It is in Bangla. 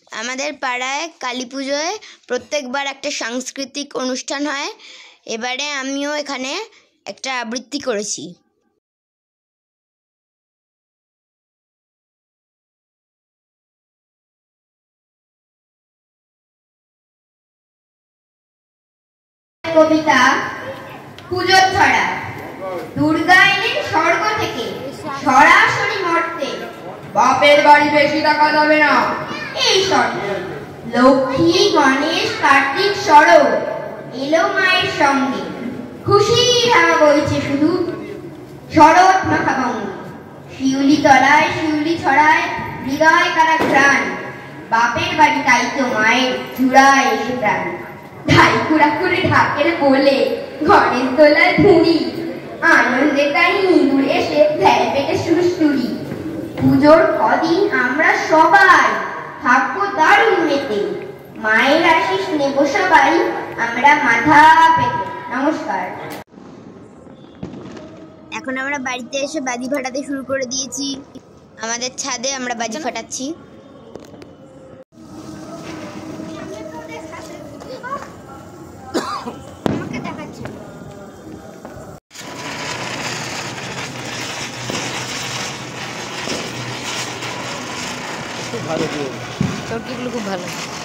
আমাদের পাড়ায় কালী পুজোয় প্রত্যেকবার একটা সাংস্কৃতিক অনুষ্ঠান হয়। এবারে আমিও এখানে একটা আবৃত্তি করেছি। কবিতা পুজোর ছড়া। দুর্গা এলেন স্বর্গ থেকে সরাসরি মর্তে, বাপের বাড়ি বেশি টাকা যাবে না এই শর্তে। লক্ষ্মী গণেশ কার্তিক সরো এলো মায়ের সঙ্গে, খুশির হাওয়া বইছে শুধু শরৎ মাখা বঙ্গে। শিউলি তলায় শিউলি ছড়ায় হৃদয় কারা ঘ্রাণ, বাপের বাড়ি তাই তো মায়ের জুড়ায় এসে প্রাণ। ঢাইকুড়া করে ঢাকের বলে ঘরের তোলায় ভুঁড়ি, আনন্দে তাই ইঁদুর এসে ফেলে পেটে সুরসুরি। পুজোর কদিন আমরা সবাই থাকবো দারুণ মেতে, মায়ের আশিস নেব সবাই আমরা মাথা পেতে। নমস্কার। এখন আমরা বাড়িতে এসে বাজি ফাটাতে শুরু করে দিয়েছি। আমাদের ছাদে আমরা বাজি ফাটাচ্ছি। খুব ভালো, চরকিগুলো খুব ভালো।